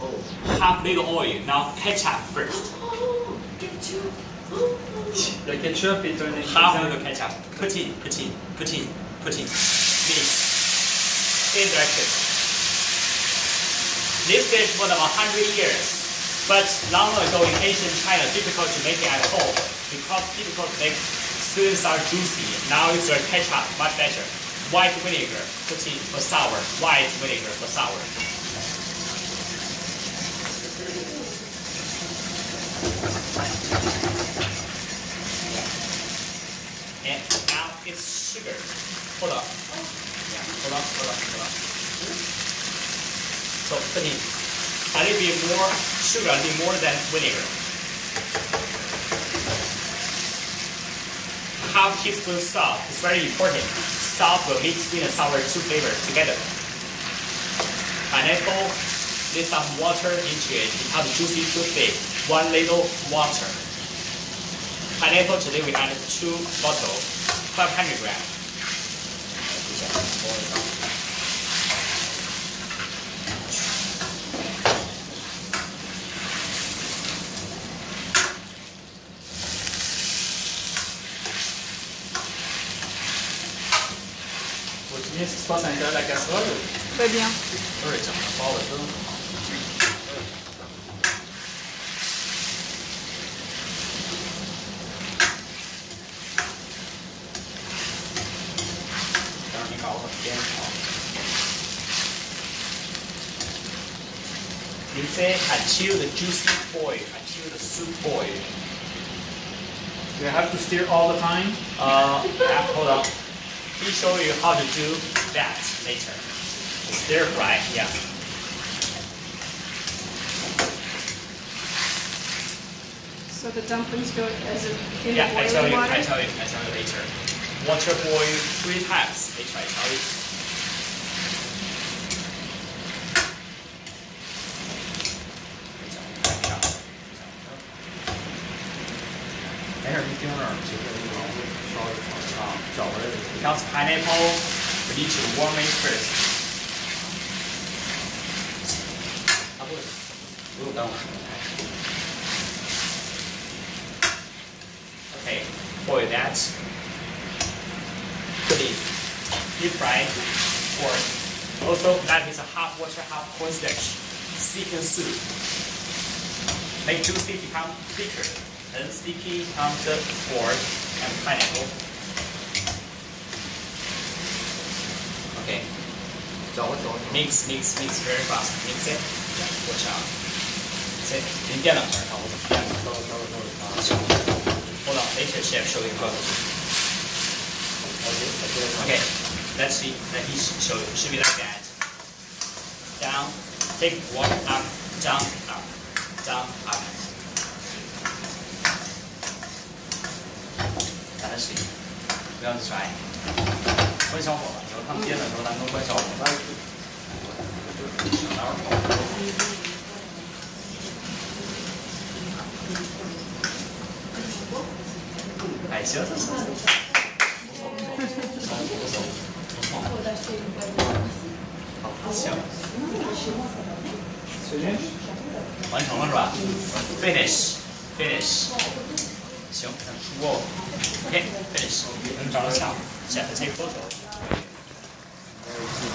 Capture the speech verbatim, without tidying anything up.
half little oil. Now ketchup first. The ketchup est un Half little ketchup. Put in, put in, put in, put in. Mix. Same direction. This dish was about one hundred years, but long ago in ancient China, difficult to make it at home because difficult to make sweet and sour juicy. Now it's a ketchup, much better. White vinegar, put in for sour. White vinegar for sour. And now it's sugar. Hold on. Yeah, hold on, hold on, hold on. So put in a little bit more sugar, a little more than vinegar. Half teaspoon salt. It's very important. Salt will mix sweet and sour two flavors together. Pineapple, need some water into it because juicy too thick. One little water. Pineapple today we added two bottles, five hundred grams. 今天是trois cinq heures la casserole. Très bien. Oui, ça me parle un peu. You say until the juicy boil, until the soup boil. Do you have to stir all the time? Uh, yeah, hold on. Let me show you how to do that later. Stir fry, yeah. So the dumplings go as a in Yeah, the I tell boiling you, water? I tell you, I tell you later. Water boil three times. Later I tell you. Because pineapple, we need to warm it first. Okay, boil that. Put in deep fry pork. Also, that is a half water, half cornstarch. Thicken soup. Make juicy become thicker. Then sticky comes the pork and pineapple. Okay. Mix, mix, mix very fast. Mix it. Watch out. Mix it. 您电两下，看我怎么电了。Hold on, later chef show you how. Okay. Let's see. Let me show you. Should be like that. Down. Take one up. Down. Up. Down. Up. That's it. 不要甩。关小火了，以后他们煎的时候咱们都关小火。哎，行行行行。好，行。完成了是吧 ？Finish, finish。行，咱们出锅。OK, finish。能找到枪，下次 take photo。